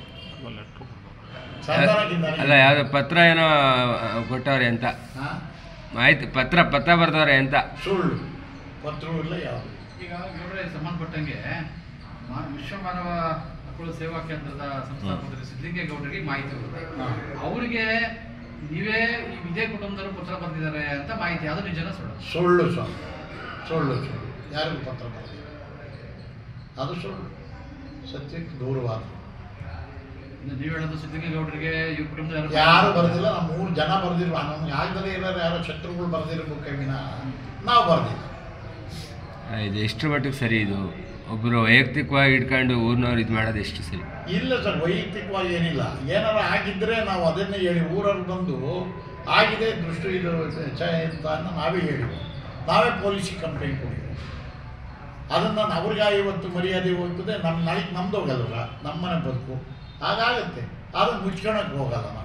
Speaker 9: ಸಂಧಾನಕ್ಕಿಂತ
Speaker 10: ಅಲ್ಲ, ಯಾವುದೋ ಪತ್ರ ಏನೋ ಕೊಟ್ಟವ್ರೆ ಅಂತ ಆಯ್ತು, ಪತ್ರ ಬರ್ದವ್ರೆ ಅಂತ.
Speaker 9: ಸುಳ್ಳು ಪತ್ರವೂ ಇಲ್ಲ ಯಾವುದು.
Speaker 11: ಈಗ ಇವರೇ ಸಂಬಂಧಪಟ್ಟಂಗೆ ವಿಶ್ವ ಮಾನವ ಹಕ್ಕುಗಳ ಸೇವಾ ಕೇಂದ್ರದ ಸಂಸ್ಥಾಪಕರು ಸಿದ್ದಲಿಂಗೇಗೌಡರಿಗೆ ಮಾಹಿತಿ ಬರುತ್ತೆ. ಅವರಿಗೆ ನೀವೇ ಇದೇ ಕುಟುಂಬದವರು ಪತ್ರ ಬರೆದಿದ್ದಾರೆ ಅಂತ ಮಾಹಿತಿ, ಅದು ನಿಜನ ಸುಳ್ಳು?
Speaker 9: ಸುಳ್ಳು ಸರ್, ಸುಳ್ಳು ಸುಳ್ಳು. ಯಾರಿಗೂ ಪತ್ರ ಬರೆದಿದ್ದಾರೆ ಅದು ಸುಳ್ಳು, ಸತ್ಯಕ್ಕೆ ದೂರವಾದ.
Speaker 11: ನೀವು ಹೇಳೋದು ಸಿದ್ದಲಿಂಗೇಗೌಡರಿಗೆ ಇವ್ರ ಕುಟುಂಬದ
Speaker 9: ಯಾರು ಬರೆದಿಲ್ಲ, ನಮ್ಮ 3 ಜನ ಬರೆದಿರುವ, ನಮ್ಗೆ ಆಗದಲ್ಲೇ ಇರೋರು ಯಾರೋ ಶತ್ರುಗಳು ಬರೆದಿರ್ಬೇಕು ವಿನ ನಾವು ಬರೆದಿಲ್ಲ.
Speaker 10: ಇದು ಎಷ್ಟು ಮಟ್ಟಿಗೆ ಸರಿ? ಇದು ಒಬ್ಬರು ವೈಯಕ್ತಿಕವಾಗಿ ಇಟ್ಕೊಂಡು ಊರಿನವ್ರು ಇದು ಮಾಡೋದು ಎಷ್ಟು ಸರಿ?
Speaker 9: ಇಲ್ಲ ಸರ್, ವೈಯಕ್ತಿಕವಾಗಿ ಏನಿಲ್ಲ. ಏನಾರ ಆಗಿದ್ದರೆ ನಾವು ಅದನ್ನೇ ಹೇಳಿ ಊರವ್ರು ಬಂದು ಆಗಿದೆ ದೃಷ್ಟಿ ಇದು ಅಂತ ನಾವೇ ಹೇಳಿದ್ವಿ, ನಾವೇ ಪೊಲೀಸಿಗೆ ಕಂಪ್ಲೇಂಟ್ ಕೊಡಿದ್ವಿ. ಅದನ್ನು ಅವ್ರಿಗೆ ಇವತ್ತು ಮರ್ಯಾದೆ ಹೋಗ್ತದೆ, ನಾಳೆ ನಮ್ದು ಹೋಗಲ್ಲ, ನಮ್ಮನೆ ಬದುಕು ಹಾಗಾಗತ್ತೆ. ಆದರೂ ಮುಚ್ಕೊಳಕ್ಕೆ ಹೋಗಲ್ಲ ನಾವು.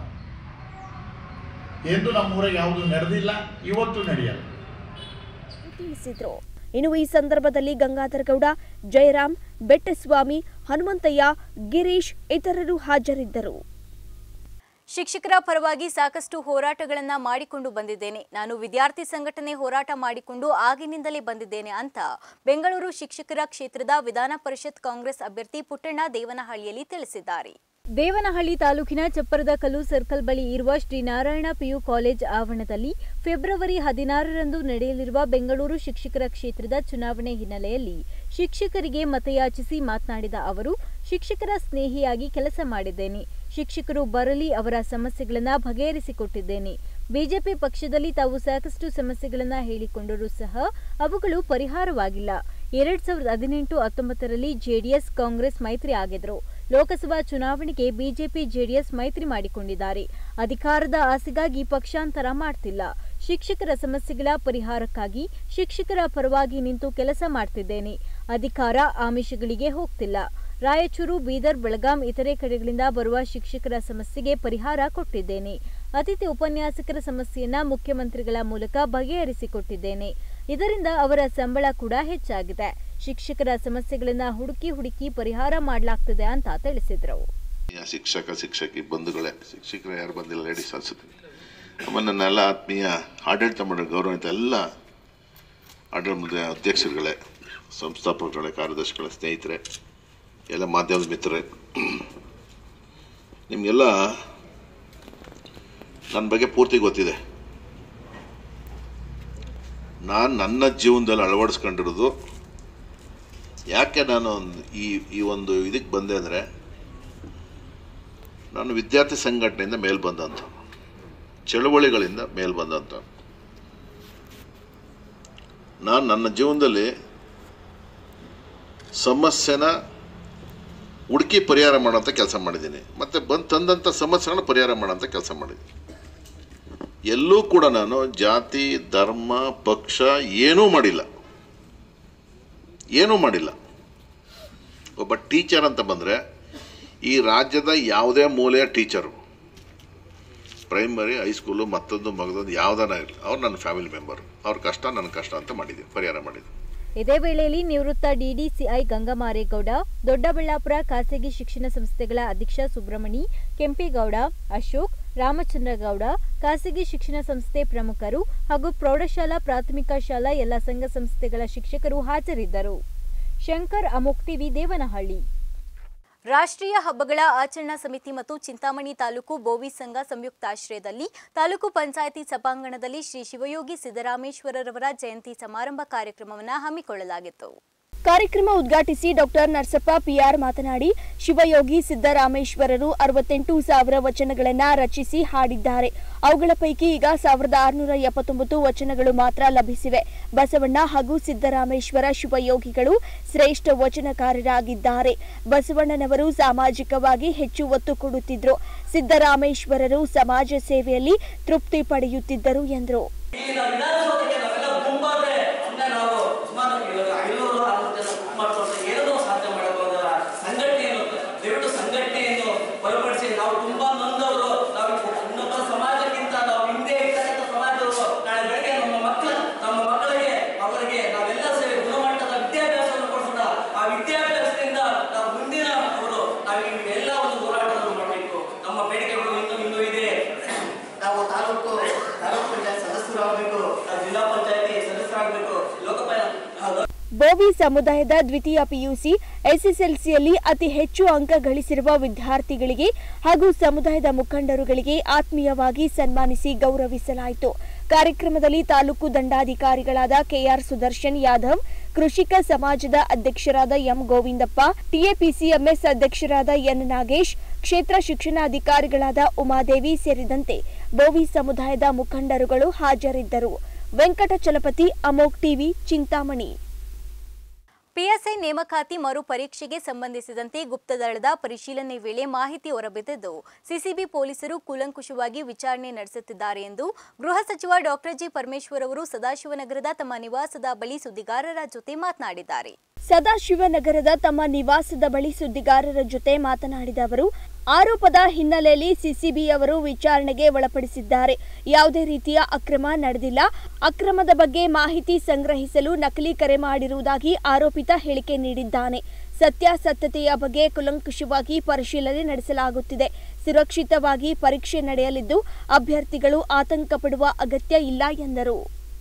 Speaker 9: ಎಂದು ನಮ್ಮೂರಿಗೆ ಯಾವುದು ನಡೆದಿಲ್ಲ, ಇವತ್ತು ನಡೆಯಲ್ಲ
Speaker 3: ತಿಳಿಸಿದ್ರು. ಇನ್ನು ಈ ಸಂದರ್ಭದಲ್ಲಿ ಗಂಗಾಧರ ಗೌಡ, ಜಯರಾಮ್, ಬೆಟ್ಟಸ್ವಾಮಿ, ಹನುಮಂತಯ್ಯ, ಗಿರೀಶ್ ಇತರರು ಹಾಜರಿದ್ದರು.
Speaker 1: ಶಿಕ್ಷಕರ ಪರವಾಗಿ ಸಾಕಷ್ಟು ಹೋರಾಟಗಳನ್ನ ಮಾಡಿಕೊಂಡು ಬಂದಿದ್ದೇನೆ. ನಾನು ವಿದ್ಯಾರ್ಥಿ ಸಂಘಟನೆ ಹೋರಾಟ ಮಾಡಿಕೊಂಡು ಆಗಿನಿಂದಲೇ ಬಂದಿದ್ದೇನೆ ಅಂತ ಬೆಂಗಳೂರು ಶಿಕ್ಷಕರ ಕ್ಷೇತ್ರದ ವಿಧಾನ ಪರಿಷತ್ ಕಾಂಗ್ರೆಸ್ ಅಭ್ಯರ್ಥಿ ಪುಟ್ಟಣ್ಣ ದೇವನಹಳ್ಳಿಯಲ್ಲಿ ತಿಳಿಸಿದ್ದಾರೆ. ದೇವನಹಳ್ಳಿ ತಾಲೂಕಿನ ಚಪ್ಪರದ ಕಲ್ಲು ಸರ್ಕಲ್ ಬಳಿ ಇರುವ ಶ್ರೀನಾರಾಯಣ ಪಿಯು ಕಾಲೇಜ್ ಆವರಣದಲ್ಲಿ ಫೆಬ್ರವರಿ 16ರಂದು ನಡೆಯಲಿರುವ ಬೆಂಗಳೂರು ಶಿಕ್ಷಕರ ಕ್ಷೇತ್ರದ ಚುನಾವಣೆ ಹಿನ್ನೆಲೆಯಲ್ಲಿ ಶಿಕ್ಷಕರಿಗೆ ಮತಯಾಚಿಸಿ ಮಾತನಾಡಿದ ಅವರು, ಶಿಕ್ಷಕರ ಸ್ನೇಹಿಯಾಗಿ ಕೆಲಸ ಮಾಡಿದ್ದೇನೆ. ಶಿಕ್ಷಕರು ಬರಲಿ, ಅವರ ಸಮಸ್ಯೆಗಳನ್ನು ಬಗೆಹರಿಸಿಕೊಟ್ಟಿದ್ದೇನೆ. ಬಿಜೆಪಿ ಪಕ್ಷದಲ್ಲಿ ತಾವು ಸಾಕಷ್ಟು ಸಮಸ್ಯೆಗಳನ್ನು ಹೇಳಿಕೊಂಡರೂ ಸಹ ಅವುಗಳು ಪರಿಹಾರವಾಗಿಲ್ಲ. 2018-19ರಲ್ಲಿ ಜೆಡಿಎಸ್ ಕಾಂಗ್ರೆಸ್ ಮೈತ್ರಿ ಆಗಿದ್ರು. ಲೋಕಸಭಾ ಚುನಾವಣೆಗೆ ಬಿಜೆಪಿ ಜೆಡಿಎಸ್ ಮೈತ್ರಿ ಮಾಡಿಕೊಂಡಿದ್ದಾರೆ. ಅಧಿಕಾರದ ಆಸೆಗಾಗಿ ಪಕ್ಷಾಂತರ ಮಾಡ್ತಿಲ್ಲ. ಶಿಕ್ಷಕರ ಸಮಸ್ಯೆಗಳ ಪರಿಹಾರಕ್ಕಾಗಿ ಶಿಕ್ಷಕರ ಪರವಾಗಿ ನಿಂತು ಕೆಲಸ ಮಾಡ್ತಿದ್ದೇನೆ. ಅಧಿಕಾರ ಆಮಿಷಗಳಿಗೆ ಹೋಗ್ತಿಲ್ಲ. ರಾಯಚೂರು, ಬೀದರ್, ಬೆಳಗಾಂ ಇತರೆ ಕಡೆಗಳಿಂದ ಬರುವ ಶಿಕ್ಷಕರ ಸಮಸ್ಯೆಗೆ ಪರಿಹಾರ ಕೊಟ್ಟಿದ್ದೇನೆ. ಅತಿಥಿ ಉಪನ್ಯಾಸಕರ ಸಮಸ್ಯೆಯನ್ನ ಮುಖ್ಯಮಂತ್ರಿಗಳ ಮೂಲಕ ಬಗೆಹರಿಸಿಕೊಟ್ಟಿದ್ದೇನೆ. ಇದರಿಂದ ಅವರ ಸಂಬಳ ಕೂಡ ಹೆಚ್ಚಾಗಿದೆ. ಶಿಕ್ಷಕರ ಸಮಸ್ಯೆಗಳನ್ನ ಹುಡುಕಿ ಪರಿಹಾರ ಮಾಡಲಾಗ್ತಿದೆ ಅಂತ ತಿಳಿಸಿದ್ರು.
Speaker 8: ಶಿಕ್ಷಕಿ ಬಂಧುಗಳೇ, ಶಿಕ್ಷಕರು ಯಾರು ಬಂದಿಲ್ಲ, ಲೇಡೀಸ್ ಅನ್ಸುತ್ತೆ. ನನ್ನೆಲ್ಲ ಆತ್ಮೀಯ ಆಡಳಿತ ಮಂಡಳಿ ಗೌರವಿತ ಎಲ್ಲ ಆಡಳಿತ ಅಧ್ಯಕ್ಷರುಗಳೇ, ಸಂಸ್ಥಾಪಕರುಗಳೇ, ಕಾರ್ಯದರ್ಶಿಗಳೇ, ಸ್ನೇಹಿತರೆ, ಎಲ್ಲ ಮಾಧ್ಯಮದ ಮಿತ್ರರೇ, ನಿಮಗೆಲ್ಲ ನನ್ನ ಬಗ್ಗೆ ಪೂರ್ತಿ ಗೊತ್ತಿದೆ. ನಾನು ನನ್ನ ಜೀವನದಲ್ಲಿ ಅಳವಡಿಸ್ಕೊಂಡಿರೋದು, ಯಾಕೆ ನಾನು ಈ ಒಂದು ಇದಕ್ಕೆ ಬಂದೆ ಅಂದರೆ, ನಾನು ವಿದ್ಯಾರ್ಥಿ ಸಂಘಟನೆಯಿಂದ ಮೇಲೆ ಬಂದಂಥ, ಚಳವಳಿಗಳಿಂದ ಮೇಲೆ ಬಂದಂಥ ನಾನು ನನ್ನ ಜೀವನದಲ್ಲಿ ಸಮಸ್ಯೆನ ಹುಡುಕಿ ಪರಿಹಾರ ಮಾಡೋಂಥ ಕೆಲಸ ಮಾಡಿದ್ದೀನಿ. ಮತ್ತು ತಂದಂಥ ಸಮಸ್ಯೆಗಳನ್ನ ಪರಿಹಾರ ಮಾಡೋಂಥ ಕೆಲಸ ಮಾಡಿದ್ದೀನಿ. ಎಲ್ಲೂ ಕೂಡ ನಾನು ಜಾತಿ, ಧರ್ಮ, ಪಕ್ಷ ಏನೂ ಮಾಡಿಲ್ಲ. ಒಬ್ಬ ಟೀಚರ್ ಅಂತ ಬಂದರೆ ಈ ರಾಜ್ಯದ ಯಾವುದೇ ಮೂಲೆಯ ಟೀಚರು, ಪ್ರೈಮರಿ, ಹೈಸ್ಕೂಲು, ಮತ್ತೊಂದು ಮಗದೊಂದು ಯಾವುದನ್ನ ಇರಲಿ, ಅವ್ರು ನನ್ನ ಫ್ಯಾಮಿಲಿ ಮೆಂಬರ್. ಅವ್ರ ಕಷ್ಟ ನನ್ನ ಕಷ್ಟ ಅಂತ ಮಾಡಿದ್ದೀನಿ, ಪರಿಹಾರ ಮಾಡಿದ್ದೀನಿ.
Speaker 1: ಇದೇ ವೇಳೆಯಲ್ಲಿ ನಿವೃತ್ತ ಡಿಡಿಸಿಐ ಗಂಗಮಾರೇಗೌಡ, ದೊಡ್ಡಬಳ್ಳಾಪುರ ಖಾಸಗಿ ಶಿಕ್ಷಣ ಸಂಸ್ಥೆಗಳ ಅಧ್ಯಕ್ಷ ಸುಬ್ರಹ್ಮಣಿ, ಕೆಂಪೇಗೌಡ, ಅಶೋಕ್, ರಾಮಚಂದ್ರಗೌಡ, ಖಾಸಗಿ ಶಿಕ್ಷಣ ಸಂಸ್ಥೆ ಪ್ರಮುಖರು ಹಾಗೂ ಪ್ರೌಢಶಾಲಾ, ಪ್ರಾಥಮಿಕ ಶಾಲಾ ಎಲ್ಲ ಸಂಘ ಸಂಸ್ಥೆಗಳ ಶಿಕ್ಷಕರು ಹಾಜರಿದ್ದರು. ಶಂಕರ್, ಅಮೋಕ್ ಟಿವಿ, ದೇವನಹಳ್ಳಿ. ರಾಷ್ಟ್ರೀಯ ಹಬ್ಬಗಳ ಆಚರಣಾ ಸಮಿತಿ ಮತ್ತು ಚಿಂತಾಮಣಿ ತಾಲೂಕು ಬೋವಿ ಸಂಘ ಸಂಯುಕ್ತಾಶ್ರಯದಲ್ಲಿ ತಾಲೂಕು ಪಂಚಾಯಿತಿ ಸಭಾಂಗಣದಲ್ಲಿ ಶ್ರೀ ಶಿವಯೋಗಿ ಸಿದ್ದರಾಮೇಶ್ವರರವರ ಜಯಂತಿ ಸಮಾರಂಭ ಕಾರ್ಯಕ್ರಮವನ್ನು ಹಮ್ಮಿಕೊಳ್ಳಲಾಗಿತ್ತು.
Speaker 3: ಕಾರ್ಯಕ್ರಮ ಉದ್ಘಾಟಿಸಿ ಡಾಕ್ಟರ್ ನರಸಪ್ಪ ಪಿಆರ್ ಮಾತನಾಡಿ, ಶಿವಯೋಗಿ ಸಿದ್ದರಾಮೇಶ್ವರರು 68,000 ವಚನಗಳನ್ನು ರಚಿಸಿ ಹಾಡಿದ್ದಾರೆ. ಅವುಗಳ ಪೈಕಿ ಈಗ 1679 ವಚನಗಳು ಮಾತ್ರ ಲಭಿಸಿವೆ. ಬಸವಣ್ಣ ಹಾಗೂ ಸಿದ್ದರಾಮೇಶ್ವರ ಶಿವಯೋಗಿಗಳು ಶ್ರೇಷ್ಠ ವಚನಕಾರರಾಗಿದ್ದಾರೆ. ಬಸವಣ್ಣನವರು ಸಾಮಾಜಿಕವಾಗಿ ಹೆಚ್ಚು ಒತ್ತು ಕೊಡುತ್ತಿದ್ದರು. ಸಿದ್ದರಾಮೇಶ್ವರರು ಸಮಾಜ ಸೇವೆಯಲ್ಲಿ ತೃಪ್ತಿ ಪಡೆಯುತ್ತಿದ್ದರು ಎಂದರು. ಬೋವಿ ಸಮುದಾಯದ ದ್ವಿತೀಯ ಪಿಯುಸಿ ಎಸ್ಎಸ್ಎಲ್ಸಿಯಲ್ಲಿ ಅತಿ ಹೆಚ್ಚು ಅಂಕ ಗಳಿಸಿರುವ ವಿದ್ಯಾರ್ಥಿಗಳಿಗೆ ಹಾಗೂ ಸಮುದಾಯದ ಮುಖಂಡರುಗಳಿಗೆ ಆತ್ಮೀಯವಾಗಿ ಸನ್ಮಾನಿಸಿ ಗೌರವಿಸಲಾಯಿತು. ಕಾರ್ಯಕ್ರಮದಲ್ಲಿ ತಾಲೂಕು ದಂಡಾಧಿಕಾರಿಗಳಾದ ಕೆಆರ್ ಸುದರ್ಶನ್ ಯಾದವ್, ಕೃಷಿಕ ಸಮಾಜದ ಅಧ್ಯಕ್ಷರಾದ ಎಂ ಗೋವಿಂದಪ್ಪ, ಟಿಎಪಿಸಿಎಂಎಸ್ ಅಧ್ಯಕ್ಷರಾದ ಎನ್ ನಾಗೇಶ್, ಕ್ಷೇತ್ರ ಶಿಕ್ಷಣಾಧಿಕಾರಿಗಳಾದ ಉಮಾದೇವಿ ಸೇರಿದಂತೆ ಬೋವಿ ಸಮುದಾಯದ ಮುಖಂಡರುಗಳು ಹಾಜರಿದ್ದರು. ವೆಂಕಟಚಲಪತಿ, ಅಮೋಕ್ ಟಿವಿ, ಚಿಂತಾಮಣಿ.
Speaker 1: ಪಿಎಸ್ಐ ನೇಮಕಾತಿ ಮರು ಪರೀಕ್ಷೆಗೆ ಸಂಬಂಧಿಸಿದಂತೆ ಗುಪ್ತದಳದ ಪರಿಶೀಲನೆ ವೇಳೆ ಮಾಹಿತಿ ಹೊರಬಿದ್ದಿದ್ದು ಸಿಸಿಬಿ ಪೊಲೀಸರು ಕೂಲಂಕುಷವಾಗಿ ವಿಚಾರಣೆ ನಡೆಸುತ್ತಿದ್ದಾರೆ ಎಂದು ಗೃಹ ಸಚಿವ ಡಾಕ್ಟರ್ ಜಿ ಪರಮೇಶ್ವರ್ ಅವರು ಸದಾಶಿವನಗರದ ತಮ್ಮ ನಿವಾಸದ ಬಳಿ ಸುದ್ದಿಗಾರರ ಜೊತೆ ಮಾತನಾಡಿದ್ದಾರೆ.
Speaker 3: ಸದಾಶಿವನಗರದ ತಮ್ಮ ನಿವಾಸದ ಬಳಿ ಸುದ್ದಿಗಾರರ ಜೊತೆ ಮಾತನಾಡಿದ ಅವರು, ಆರೋಪದ ಹಿನ್ನೆಲೆಯಲ್ಲಿ ಸಿಸಿಬಿ ಅವರು ವಿಚಾರಣೆಗೆ ಒಳಪಡಿಸಿದ್ದಾರೆ. ಯಾವುದೇ ರೀತಿಯ ಅಕ್ರಮ ನಡೆದಿಲ್ಲ. ಅಕ್ರಮದ ಬಗ್ಗೆ ಮಾಹಿತಿ ಸಂಗ್ರಹಿಸಲು ನಕಲಿ ಕರೆ ಮಾಡಿರುವುದಾಗಿ ಆರೋಪಿತ ಹೇಳಿಕೆ ನೀಡಿದ್ದಾನೆ. ಸತ್ಯಾಸತ್ಯತೆಯ ಬಗ್ಗೆ ಕೂಲಂಕುಷವಾಗಿ ಪರಿಶೀಲನೆ ನಡೆಸಲಾಗುತ್ತಿದೆ. ಸುರಕ್ಷಿತವಾಗಿ ಪರೀಕ್ಷೆ ನಡೆಯಲಿದ್ದು ಅಭ್ಯರ್ಥಿಗಳು ಆತಂಕ ಪಡುವ ಅಗತ್ಯ ಇಲ್ಲ ಎಂದರು.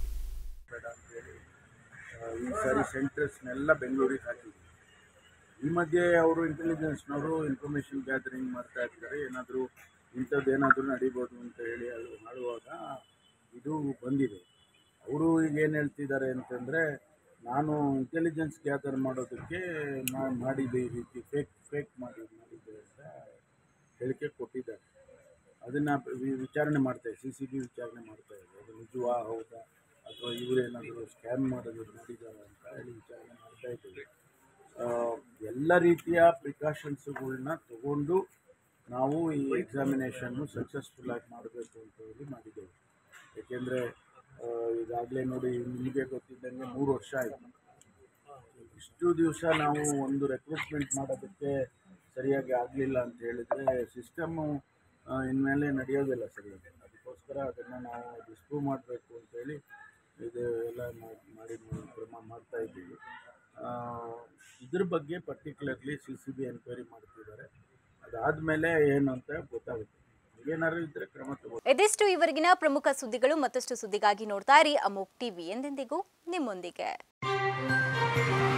Speaker 12: ಈ ಸಾರಿ ಸೆಂಟರ್ಸ್ನೆಲ್ಲ ಬೆಂಗಳೂರಿಗೆ ಹಾಕಿದ್ರು. ಈ ಮಧ್ಯೆ ಅವರು ಇಂಟೆಲಿಜೆನ್ಸ್ನವರು ಇನ್ಫಾರ್ಮೇಷನ್ ಗ್ಯಾದರಿಂಗ್ ಮಾಡ್ತಾ ಇರ್ತಾರೆ, ಏನಾದರೂ ಇಂಥದ್ದೇನಾದರೂ ನಡೀಬೋದು ಅಂತ ಹೇಳಿ ಮಾಡುವಾಗ ಇದು ಬಂದಿದೆ. ಅವರು ಈಗ ಏನು ಹೇಳ್ತಿದ್ದಾರೆ ಅಂತಂದರೆ, ನಾನು ಇಂಟೆಲಿಜೆನ್ಸ್ ಗ್ಯಾದರ್ ಮಾಡೋದಕ್ಕೆ ಮಾಡಿದ್ದೆ, ಈ ರೀತಿ ಫೇಕ್ ಮಾಡಿದ್ದೆ ಅಂತ ಹೇಳಿಕೆ ಕೊಟ್ಟಿದ್ದಾರೆ. ಅದನ್ನು ವಿಚಾರಣೆ ಮಾಡ್ತಾಯಿದೆ, CCB ವಿಚಾರಣೆ ಮಾಡ್ತಾಯಿದೆ. ಅದು ನಿಜವಾ ಹೌದಾ ಅಥವಾ ಇವರೇನಾದರೂ ಸ್ಕ್ಯಾಮ್ ಮಾಡೋದು ಮಾಡಿದ್ದಾರೆ ಅಂತ ಹೇಳಿ ವಿಚಾರಣೆ ಮಾಡ್ತಾಯಿದ್ದೀವಿ. ಎಲ್ಲ ರೀತಿಯ ಪ್ರಿಕಾಷನ್ಸ್ಗಳನ್ನ ತಗೊಂಡು ನಾವು ಈ ಎಕ್ಸಾಮಿನೇಷನ್ನು ಸಕ್ಸಸ್ಫುಲ್ಲಾಗಿ ಮಾಡಬೇಕು ಅಂತ ಹೇಳಿ ಮಾಡಿದ್ದೇವೆ. ಏಕೆಂದರೆ ಈಗಾಗಲೇ ನೋಡಿ, ನಿಮಗೆ ಗೊತ್ತಿದ್ದಂಗೆ 3 ವರ್ಷ ಆಯಿತು. ಇಷ್ಟು ದಿವಸ ನಾವು ಒಂದು ರೆಕ್ರೂಟ್ಮೆಂಟ್ ಮಾಡೋದಕ್ಕೆ ಸರಿಯಾಗಿ ಆಗಲಿಲ್ಲ ಅಂತ ಹೇಳಿದರೆ ಸಿಸ್ಟಮ್ಮು ಇನ್ಮೇಲೆ ನಡೆಯೋದಿಲ್ಲ ಸರಿಯಾಗಿ. ಅದಕ್ಕೋಸ್ಕರ ಅದನ್ನು ನಾವು ಡಿಸ್ಪ್ರೂವ್ ಮಾಡಬೇಕು ಅಂತೇಳಿ ಇದು ಎಲ್ಲ ಮಾಡಿ ಕ್ರಮ ಮಾಡ್ತಾಯಿದ್ದೀವಿ. ಇದ್ರ ಬಗ್ಗೆ ಪರ್ಟಿಕ್ಯುಲರ್ಲಿ CCB ಎನ್ಕ್ವೈರಿ ಮಾಡ್ತಿದ್ದಾರೆ. ಅದಾದಮೇಲೆ ಏನು ಅಂತ ಗೊತ್ತಾಗುತ್ತೆ. ಏನಾದ್ರು ಇದ್ದರೆ ಕ್ರಮ ತಗೋ.
Speaker 1: ಇದಿಷ್ಟು ಇವರೆಗಿನ ಪ್ರಮುಖ ಸುದ್ದಿಗಳು. ಮತ್ತಷ್ಟು ಸುದ್ದಿಗಾಗಿ ನೋಡ್ತಾ ಇರಿ ಅಮೋಕ್ ಟಿವಿ, ಎಂದೆಂದಿಗೂ ನಿಮ್ಮೊಂದಿಗೆ.